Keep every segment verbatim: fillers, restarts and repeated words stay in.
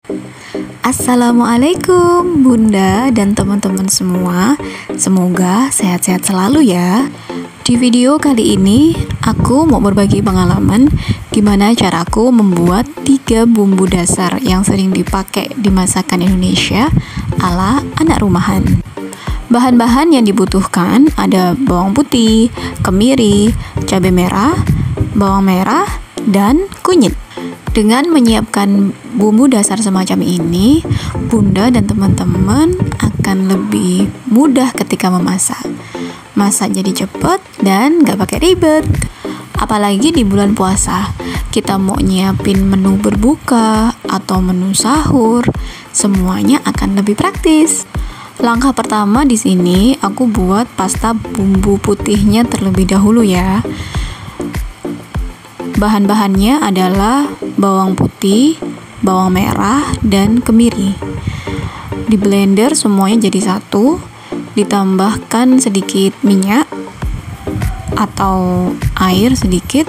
Assalamualaikum Bunda dan teman-teman semua. Semoga sehat-sehat selalu ya. Di video kali ini aku mau berbagi pengalaman gimana caraku membuat tiga bumbu dasar yang sering dipakai di masakan Indonesia ala anak rumahan. Bahan-bahan yang dibutuhkan ada bawang putih, kemiri, cabai merah, bawang merah, dan kunyit. Dengan menyiapkan bumbu dasar semacam ini, Bunda dan teman-teman akan lebih mudah ketika memasak. Masak jadi cepet dan gak pakai ribet. Apalagi di bulan puasa, kita mau nyiapin menu berbuka atau menu sahur, semuanya akan lebih praktis. Langkah pertama di sini aku buat pasta bumbu putihnya terlebih dahulu ya. Bahan-bahannya adalah bawang putih, bawang merah, dan kemiri. Di blender semuanya jadi satu, ditambahkan sedikit minyak atau air sedikit,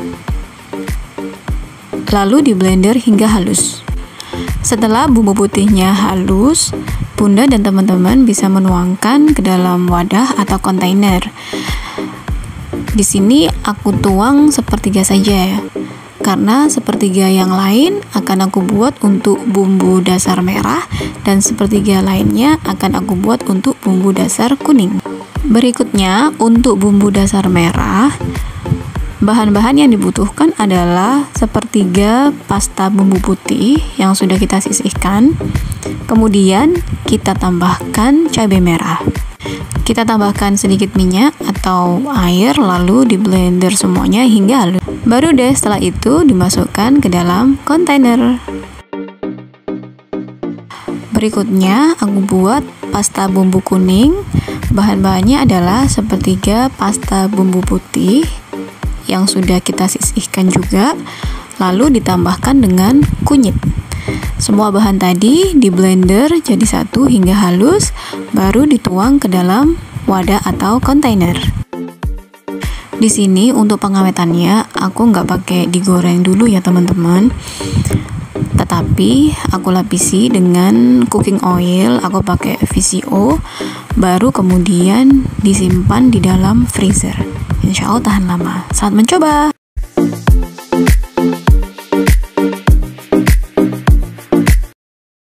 lalu di blender hingga halus. Setelah bumbu putihnya halus, Bunda dan teman-teman bisa menuangkan ke dalam wadah atau kontainer. Di sini aku tuang sepertiga saja ya, karena sepertiga yang lain akan aku buat untuk bumbu dasar merah dan sepertiga lainnya akan aku buat untuk bumbu dasar kuning. Berikutnya untuk bumbu dasar merah, bahan-bahan yang dibutuhkan adalah sepertiga pasta bumbu putih yang sudah kita sisihkan. Kemudian kita tambahkan cabai merah. Kita tambahkan sedikit minyak atau air lalu di blender semuanya hingga halus. Baru deh setelah itu dimasukkan ke dalam kontainer. Berikutnya aku buat pasta bumbu kuning. Bahan-bahannya adalah sepertiga pasta bumbu putih yang sudah kita sisihkan juga, lalu ditambahkan dengan kunyit. Semua bahan tadi di blender jadi satu hingga halus, baru dituang ke dalam wadah atau kontainer. Di sini untuk pengawetannya aku nggak pakai digoreng dulu ya teman-teman, tetapi aku lapisi dengan cooking oil. Aku pakai V C O, baru kemudian disimpan di dalam freezer. Insya Allah tahan lama. Selamat mencoba.